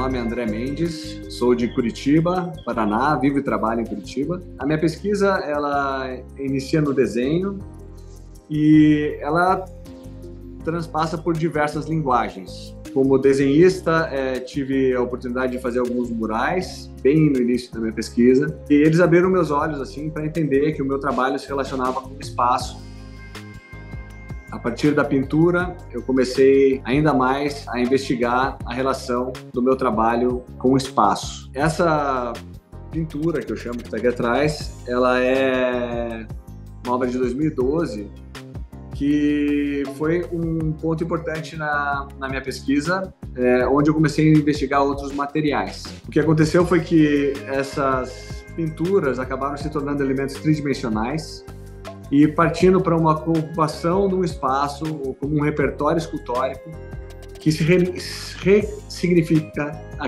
nome é André Mendes, sou de Curitiba, Paraná, vivo e trabalho em Curitiba. A minha pesquisa, ela inicia no desenho e ela transpassa por diversas linguagens. Como desenhista, tive a oportunidade de fazer alguns murais, bem no início da minha pesquisa, e eles abriram meus olhos assim para entender que o meu trabalho se relacionava com o espaço. A partir da pintura, eu comecei ainda mais a investigar a relação do meu trabalho com o espaço. Essa pintura que eu chamo, que está aqui atrás, ela é uma obra de 2012, que foi um ponto importante na minha pesquisa, onde eu comecei a investigar outros materiais. O que aconteceu foi que essas pinturas acabaram se tornando elementos tridimensionais e partindo para uma ocupação de um espaço como um repertório escultórico que se ressignifica a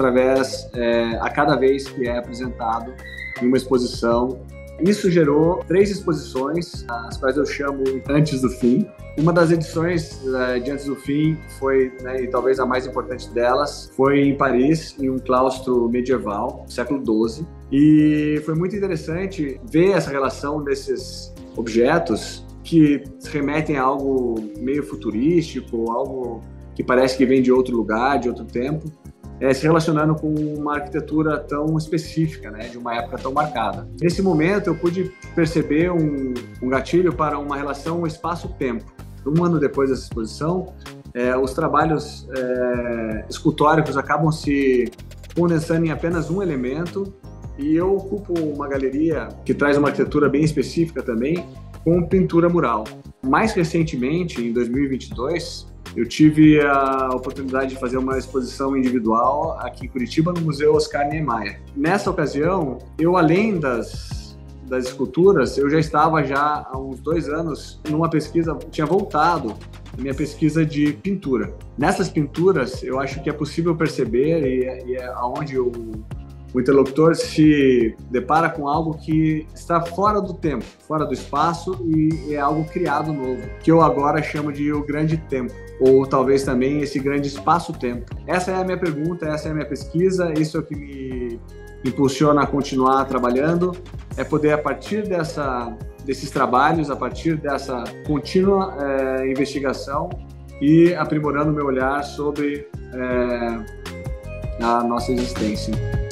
cada vez que é apresentado em uma exposição. Isso gerou 3 exposições, as quais eu chamo Antes do Fim. Uma das edições de Antes do Fim foi, e talvez a mais importante delas, foi em Paris, em um claustro medieval, século XII. E foi muito interessante ver essa relação desses objetos que remetem a algo meio futurístico, algo que parece que vem de outro lugar, de outro tempo, se relacionando com uma arquitetura tão específica, de uma época tão marcada. Nesse momento, eu pude perceber um gatilho para uma relação espaço-tempo. Um ano depois dessa exposição, os trabalhos escultóricos acabam se condensando em apenas um elemento, e eu ocupo uma galeria que traz uma arquitetura bem específica também, com pintura mural. Mais recentemente, em 2022, eu tive a oportunidade de fazer uma exposição individual aqui em Curitiba, no Museu Oscar Niemeyer. Nessa ocasião, eu, além das esculturas, eu já estava há uns 2 anos numa pesquisa, tinha voltado a minha pesquisa de pintura. Nessas pinturas, eu acho que é possível perceber, e é onde o interlocutor se depara com algo que está fora do tempo, fora do espaço, e é algo criado novo, que eu agora chamo de o grande tempo, ou talvez também esse grande espaço-tempo. Essa é a minha pergunta, essa é a minha pesquisa, isso é o que me impulsiona a continuar trabalhando, é poder, a partir desses trabalhos, a partir dessa contínua investigação, e aprimorando meu olhar sobre a nossa existência.